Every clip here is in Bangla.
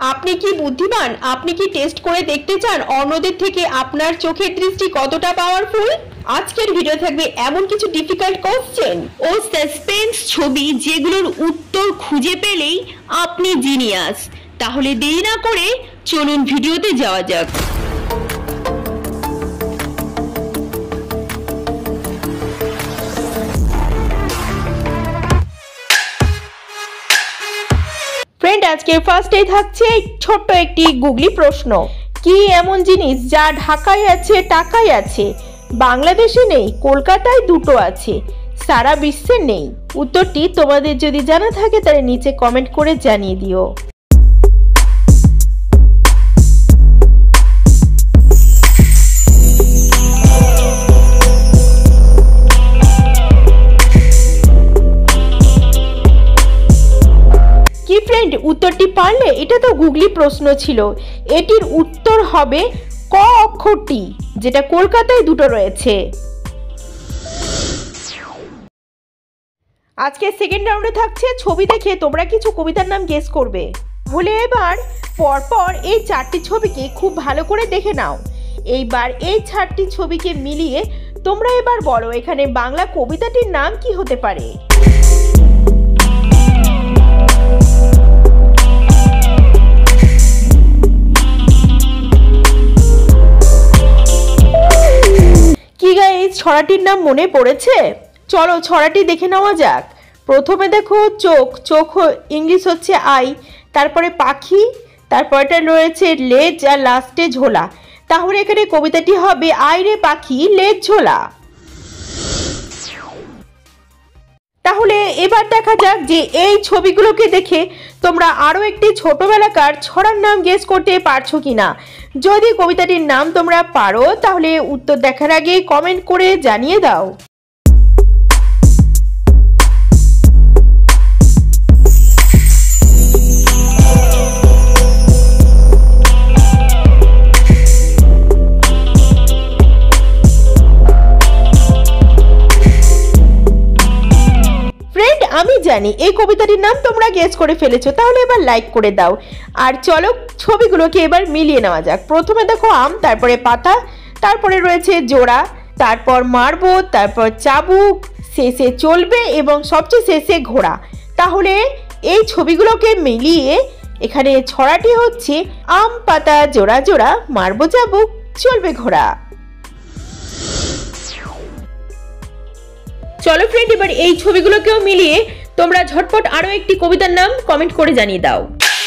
আপনি কি বুদ্ধিমান? আপনি কি টেস্ট করে দেখতে চান অন্যদের থেকে আপনার চোখের দৃষ্টি কতটা পাওয়ারফুল? আজকের ভিডিও থাকবে এমন কিছু ডিফিকাল্ট কোশ্চেন ও সাসপেন্স ছবি যেগুলোর উত্তর খুঁজে পেলেই আপনি জিনিয়াস। তাহলে দেরি না করে চলুন ভিডিওতে যাওয়া যাক। ফ্রেন্ড, আজকের ফার্স্টেই থাকছে ছোট্ট একটি গুগলি প্রশ্ন। কি এমন জিনিস যা ঢাকায় আছে টাকায় আছে, বাংলাদেশে নেই, কলকাতায় দুটো আছে, সারা বিশ্বে নেই? উত্তরটি তোমাদের যদি জানা থাকে তাহলে নিচে কমেন্ট করে জানিয়ে দিও। কি ফ্রেন্ড, উত্তরটি পারলে? এটা তো গুগলি প্রশ্ন ছিল। এটির উত্তর হবে ক অক্ষরটি, যেটা কলকাতায় দুটো রয়েছে। আজকে সেকেন্ড রাউন্ডে থাকছে ছবি দেখে তোমরা কিছু কবিতার নাম গেস করবে। বলে এবার পরপর এই চারটি ছবিকে খুব ভালো করে দেখে নাও। এইবার এই চারটি ছবিকে মিলিয়ে তোমরা এবার বলো এখানে বাংলা কবিতাটির নাম কি হতে পারে। কি গাইস, ছড়াটির নাম মনে পড়েছে? চলো ছড়াটি দেখে নেওয়া যাক। প্রথমে দেখো চোখ, চোখ ইংলিশ হচ্ছে আই, তারপরে পাখি, তারপরটা রয়েছে লেজ আর লাস্টে ঝোলা। তাহলে এখানে কবিতাটি হবে আই রে পাখি লেজ ঝোলা। তাহলে এবার দেখা যাক যে এই ছবিগুলোকে দেখে তোমরা আরও একটি ছোটবেলাকার ছড়ার নাম গেস করতে পারছো কিনা। যদি কবিতাটির নাম তোমরা পারো তাহলে উত্তর দেখার আগে কমেন্ট করে জানিয়ে দাও। আমি জানি এই কবিতাটির নাম তোমরা গেস করে ফেলেছো, তাহলে এবার লাইক করে দাও। আর চলো ছবিগুলোকে এবার মিলিয়ে নেওয়া যাক। প্রথমে দেখো আম, তারপরে পাতা, তারপরে রয়েছে জোড়া, তারপর মারবো, তারপর চাবুক, শেষে চলবে এবং সবচেয়ে শেষে ঘোড়া। তাহলে এই ছবিগুলোকে মিলিয়ে এখানে ছড়াটি হচ্ছে আম পাতা জোড়া জোড়া মারবো চাবুক চলবে ঘোড়া। চলো ফ্রেন্ড, এবার এই ছবিগুলোকেও মিলিয়ে তোমরা ঝটপট আরো একটি কবিতার নাম কমেন্ট করে জানিয়ে দাও।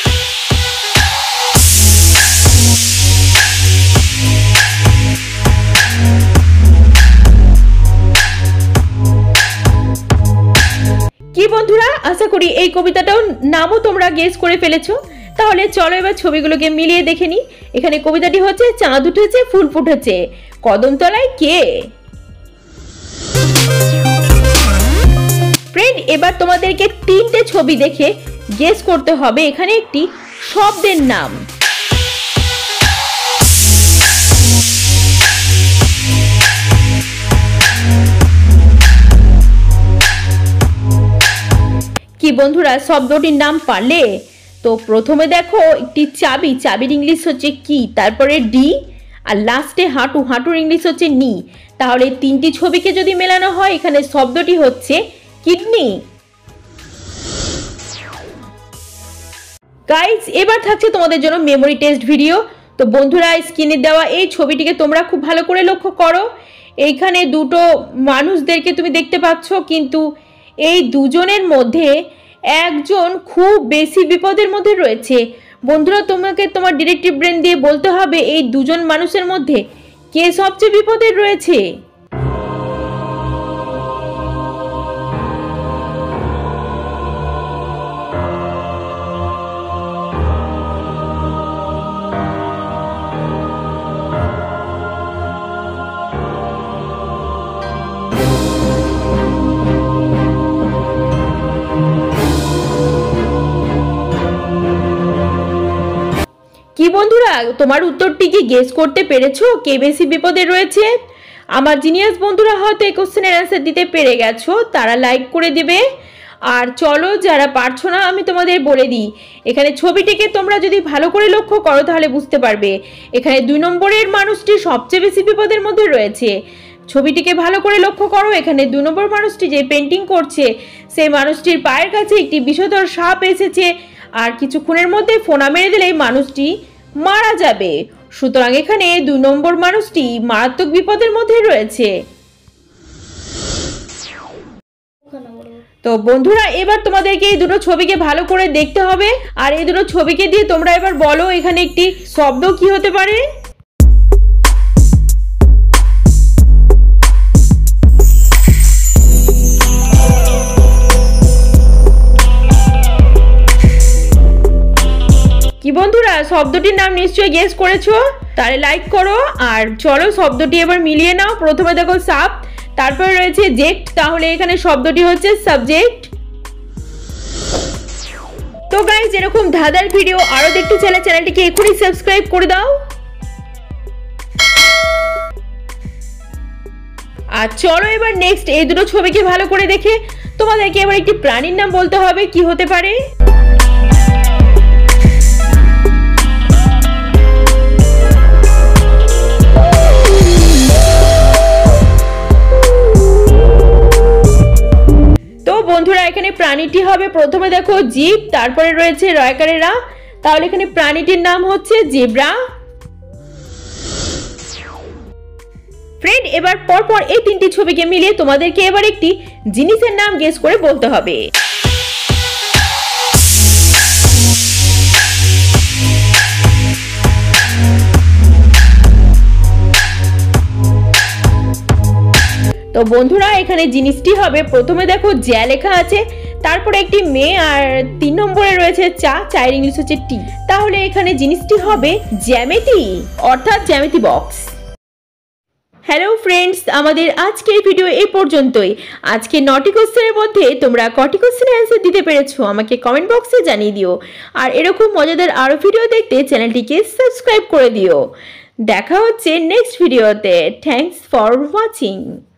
কি বন্ধুরা, আশা করি এই কবিতাটাও নামও তোমরা গেস করে ফেলেছো। তাহলে চলো এবার ছবিগুলোকে মিলিয়ে দেখে নি। এখানে কবিতাটি হচ্ছে চাঁদ উঠেছে ফুল ফুটেছে, কদমতলায় কে? ফ্রেন্ড, এবার তোমাদেরকে তিনটে ছবি দেখে গেস করতে হবে এখানে একটি শব্দের নাম। কি বন্ধুরা, শব্দটির নাম পারলে? তো প্রথমে দেখো একটি চাবি, চাবির ইংলিশ হচ্ছে কি, তারপরে ডি, আর লাস্টে হাঁটু, হাঁটুর ইংলিশ হচ্ছে নি। তাহলে তিনটি ছবিকে যদি মেলানো হয় এখানে শব্দটি হচ্ছে কিডনি। গাইস, এবার থাকছে তোমাদের জন্য মেমোরি টেস্ট ভিডিও। তো বন্ধুরা, স্ক্রিনে দেওয়া এই ছবিটিকে তোমরা খুব ভালো করে লক্ষ্য করো। এইখানে দুটো মানুষদেরকে তুমি দেখতে পাচ্ছ, কিন্তু এই দুজনের মধ্যে একজন খুব বেশি বিপদের মধ্যে রয়েছে। বন্ধুরা, তোমাকে তোমার ডিরেক্টিভ ব্রেন দিয়ে বলতে হবে এই দুজন মানুষের মধ্যে কে সবচেয়ে বিপদের রয়েছে। কি বন্ধুরা, তোমার উত্তরটি কি গেস করতে পেরেছো কে বেশি বিপদে রয়েছে? আমার জিনিয়াস বন্ধুরা হয়তো এই কোশ্চেনের অ্যান্সার দিতে পেরে গেছো, তারা লাইক করে দিবে। আর চলো যারা পারছো না আমি তোমাদের বলে দিই, এখানে ছবিটিকে তোমরা যদি ভালো করে লক্ষ্য করো তাহলে বুঝতে পারবে এখানে 2 নম্বরের মানুষটি সবচেয়ে বেশি বিপদের মধ্যে রয়েছে। ছবিটিকে ভালো করে লক্ষ্য করো, এখানে 2 নম্বর মানুষটি যে পেন্টিং করছে সেই মানুষটির পায়ের কাছে একটি বিষধর সাপ এসেছে, আর কিছুক্ষণের মধ্যে ফোনা মেরে দিলেই মানুষটি মারা যাবে। সুতরাং এখানে 2 নম্বর মানুষটি মারাত্মক বিপদের মধ্যে রয়েছে। তো বন্ধুরা এবার তোমাদেরকে এই দুটো ছবিকে ভালো করে দেখতে হবে, আর এই দুটো ছবিকে দিয়ে তোমরা এবার বলো এখানে একটি শব্দ কি হতে পারে। কি বন্ধুরা শব্দটির নাম নিশ্চয়ই গেস করেছো? তাহলে লাইক করো আর চলো শব্দটি এবার মিলিয়ে নাও। প্রথমে দেখো সাপ, তারপরে রয়েছে জেক্ট, তাহলে এখানে শব্দটি হচ্ছে সাবজেক্ট। তো গাইস এরকম ধাঁধার ভিডিও আরো দেখতে চাইলে চ্যানেলটিকে এখনই সাবস্ক্রাইব করে দাও। আর চলো এবার নেক্সট এই দুটো ছবিকে ভালো করে দেখে তোমাদেরকে এবার একটি প্রাণীর নাম বলতে হবে, কি হতে পারে। বন্ধুরা এখানে প্রাণীটি হবে, প্রথমে দেখো জিব, তারপরে রয়েছে রয়কারেরা, তাহলে এখানে প্রাণীটির নাম হচ্ছে জেব্রা। ফ্রেন্ড এবার পরপর এই 3টি ছবিকে মিলিয়ে তোমাদেরকে এবার একটি জিনিসের নাম গেস করে বলতে হবে। তো বন্ধুরা এখানে জিনিসটি হবে, প্রথমে দেখো জ্যা লেখা আছে, তারপরে একটি মেয়ে, আর 3 নম্বরে রয়েছে চা, চায়ের ইংলিশ হচ্ছে টি, তাহলে এখানে জিনিসটি হবে জ্যামিতি অর্থাৎ জ্যামিতি বক্স। হ্যালো ফ্রেন্ডস, আমাদের আজকের ভিডিও এই পর্যন্তই। আজকে 9টি কোশ্চেনের মধ্যে তোমরা কটি কোশ্চেনের অ্যান্সার দিতে পেরেছো আমাকে কমেন্ট বক্সে জানিয়ে দিও, আর এরকম মজাদার আরো ভিডিও দেখতে চ্যানেলটিকে সাবস্ক্রাইব করে দিও। দেখা হচ্ছে নেক্সট ভিডিওতে। Thanks for watching.